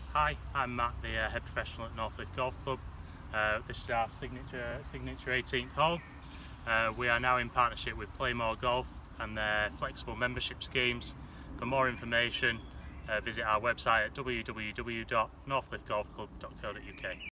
Hi, I'm Matt, the head professional at Northcliffe Golf Club. This is our signature 18th hole. We are now in partnership with PlayMore Golf and their flexible membership schemes. For more information, visit our website at www.northcliffegolfclub.co.uk.